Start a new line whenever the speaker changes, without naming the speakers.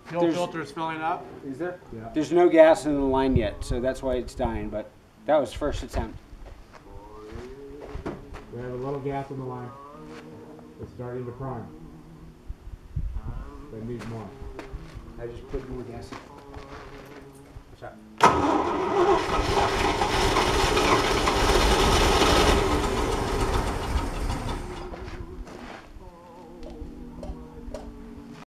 Fuel filter is filling up.
Is there?
Yeah.
There's no gas in the line yet, so that's why it's dying, but that was first attempt.
We have a little gas in the line. It's starting to prime. They need more.
I just put more gas in.
What's that?